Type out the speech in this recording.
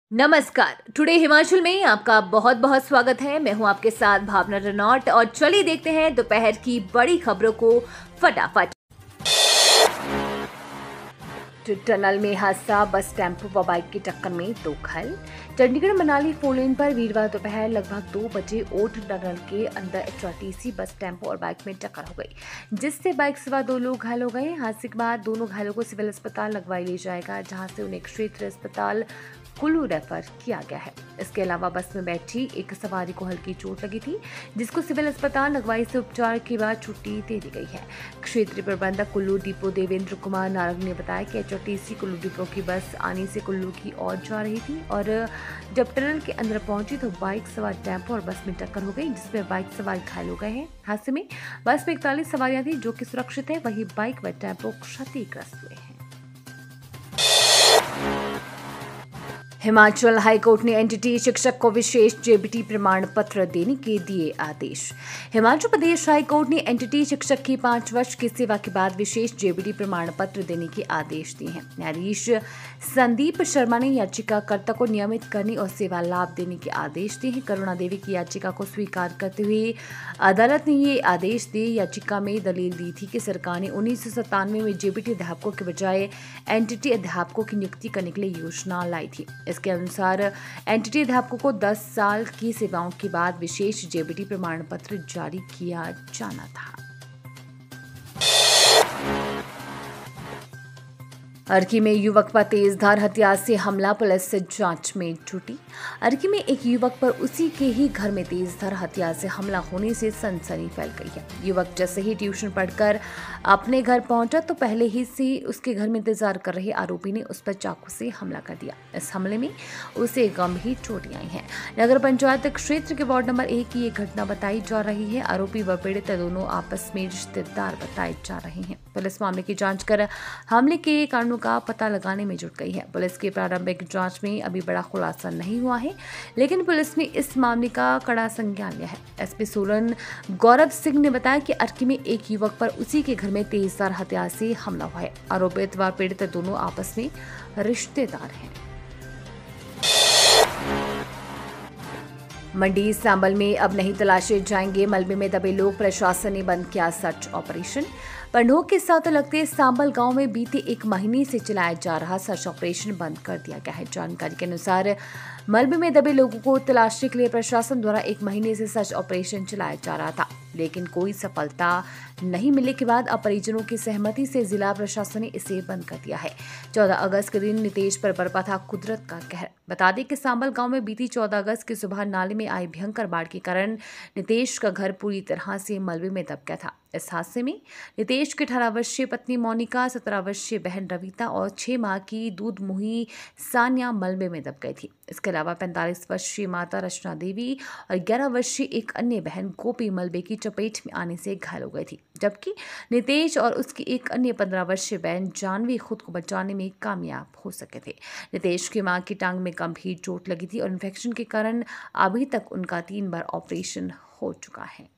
नमस्कार। टुडे हिमाचल में आपका बहुत बहुत स्वागत है। मैं हूं आपके साथ भावना रनौट और चलिए देखते हैं दोपहर की बड़ी खबरों को फटाफट। टनल में हादसा, बस टेम्पो व बाइक की टक्कर में 2 घायल। चंडीगढ़ मनाली फोरलेन पर वीरवार दोपहर लगभग 2 बजे ओट टनल के अंदर एचआरटीसी बस टेम्पो और बाइक में टक्कर हो गई, जिससे बाइक सवार 2 लोग घायल हो गए। हादसे के बाद दोनों घायलों को सिविल अस्पताल लगवाई ले जाएगा, जहां से उन्हें क्षेत्रीय अस्पताल कुल्लू रेफर किया गया है। इसके अलावा बस में बैठी एक सवारी को हल्की चोट लगी थी, जिसको सिविल अस्पताल लगवाई से उपचार के बाद छुट्टी दे दी गई है। क्षेत्रीय प्रबंधक कुल्लू डिपो देवेंद्र कुमार नारंग ने बताया कि एचआरटीसी कुल्लू डिपो की बस आनी से कुल्लू की ओर जा रही थी और जब टनल के अंदर पहुंची तो बाइक सवार टेम्पो और बस में टक्कर हो गई, जिसमें बाइक सवार घायल हो गए हैं। हादसे में बस में 41 सवारियां थी, जो कि सुरक्षित है, वहीं बाइक व टेम्पो क्षतिग्रस्त हुए हैं। हिमाचल हाईकोर्ट ने एनटीटी शिक्षक को विशेष जेबीटी प्रमाण पत्र देने के दिए आदेश। हिमाचल प्रदेश हाईकोर्ट ने एनटीटी शिक्षक की 5 वर्ष की सेवा के बाद विशेष जेबीटी प्रमाण पत्र देने के आदेश दिए हैं। न्यायाधीश संदीप शर्मा ने याचिकाकर्ता को नियमित करने और सेवा लाभ देने के आदेश दिए हैं। करुणा देवी की याचिका को स्वीकार करते हुए अदालत ने ये आदेश दिए। याचिका में दलील दी थी कि सरकार ने 1997 में जेबीटी अध्यापकों के बजाय एनटीटी अध्यापकों की नियुक्ति करने के लिए योजना लाई थी। इसके अनुसार एनटीटी अध्यापकों को 10 साल की सेवाओं के बाद विशेष जेबीटी प्रमाण पत्र जारी किया जाना था। अर्की में युवक पर तेजधार हथियार से हमला, पुलिस जांच में जुटी। अर्की में एक युवक पर उसी के ही घर में तेजधार हथियार से हमला होने से सनसनी फैल गई है। युवक जैसे ही ट्यूशन पढ़कर अपने घर पहुंचा तो पहले ही से उसके घर में इंतजार कर रहे आरोपी ने उस पर चाकू से हमला कर दिया। इस हमले में उसे गंभीर चोटें आई हैं। नगर पंचायत क्षेत्र के वार्ड नंबर 1 की ये घटना बताई जा रही है। आरोपी व पीड़ित दोनों आपस में रिश्तेदार बताए जा रहे हैं। पुलिस मामले की जांच कर हमले के कारणों का पता लगाने में जुट गई है। पुलिस की प्रारंभिक जांच में अभी बड़ा खुलासा नहीं हुआ है, लेकिन पुलिस ने इस मामले का कड़ा संज्ञान लिया है। एसपी सोलन गौरव सिंह ने बताया कि अर्की में एक युवक पर उसी के घर में तेजधार हथियार से हमला हुआ है। आरोपित व पीड़ित दोनों आपस में रिश्तेदार हैं। मंडी सांबल में अब नहीं तलाशे जाएंगे मलबे में दबे लोग, प्रशासन ने बंद किया सर्च ऑपरेशन। पंडोह के साथ लगते सांबल गांव में बीते 1 महीने से चलाया जा रहा सर्च ऑपरेशन बंद कर दिया गया है। जानकारी के अनुसार मलबे में दबे लोगों को तलाशने के लिए प्रशासन द्वारा 1 महीने से सर्च ऑपरेशन चलाया जा रहा था, लेकिन कोई सफलता नहीं मिलने के बाद अब परिजनों की सहमति से जिला प्रशासन ने इसे बंद कर दिया है। 14 अगस्त के दिन नितेश पर बरपा था कुदरत का कहर। बता दें कि सांबल गांव में बीती 14 अगस्त की सुबह नाले में आई भयंकर बाढ़ के कारण नितेश का घर पूरी तरह से मलबे में दब गया था। इस हादसे में नितेश की 18 वर्षीय पत्नी मोनिका, 17 वर्षीय बहन रविता और 6 माह की दूध मुही सानिया मलबे में दब गई थी। इसके अलावा 45 वर्षीय माता रचना देवी और 11 वर्षीय एक अन्य बहन गोपी मलबे की चपेट में आने से घायल हो गई थी, जबकि नितेश और उसकी एक अन्य 15 वर्षीय बहन जानवी खुद को बचाने में कामयाब हो सके थे। नितेश की मां की टांग में गंभीर चोट लगी थी और इन्फेक्शन के कारण अभी तक उनका 3 बार ऑपरेशन हो चुका है।